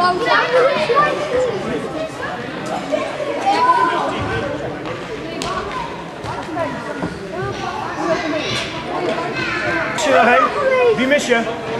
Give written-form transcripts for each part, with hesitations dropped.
Wie mis je?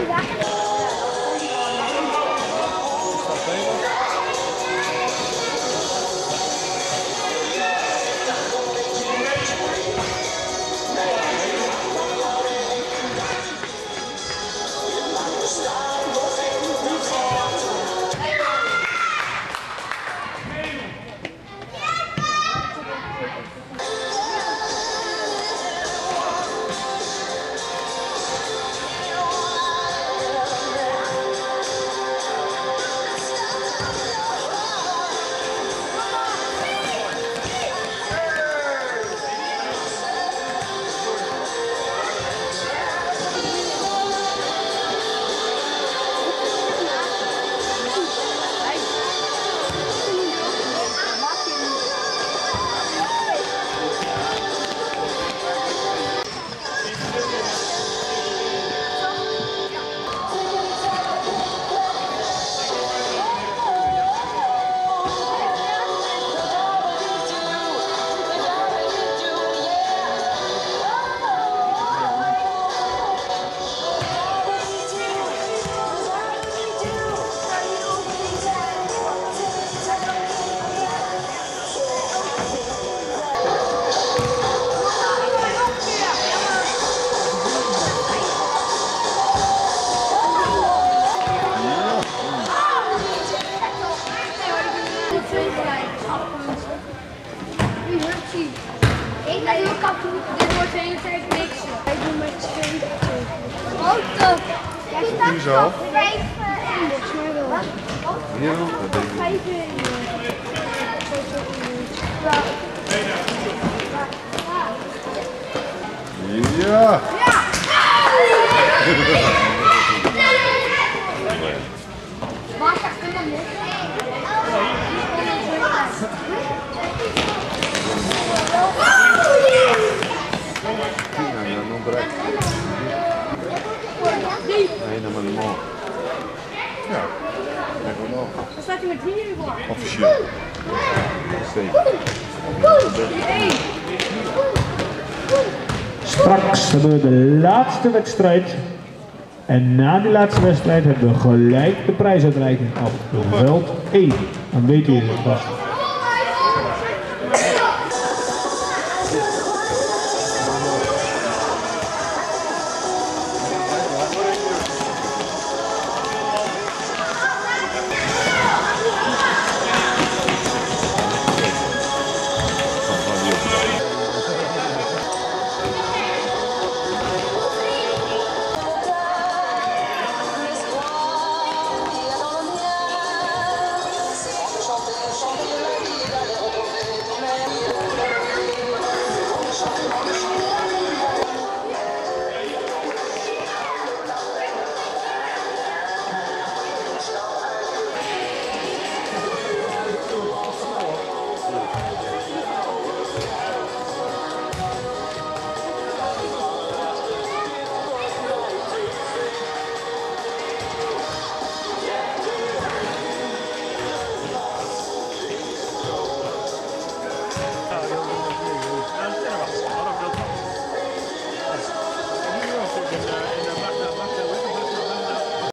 Zo. Ja. Helemaal niet mooi. Ja, eigenlijk wel. Dan staat hij met 3 uur voor. Officieel. Straks hebben we de laatste wedstrijd. En na die laatste wedstrijd hebben we gelijk de prijsuitreiking op veld 1. Dan weet u het vast.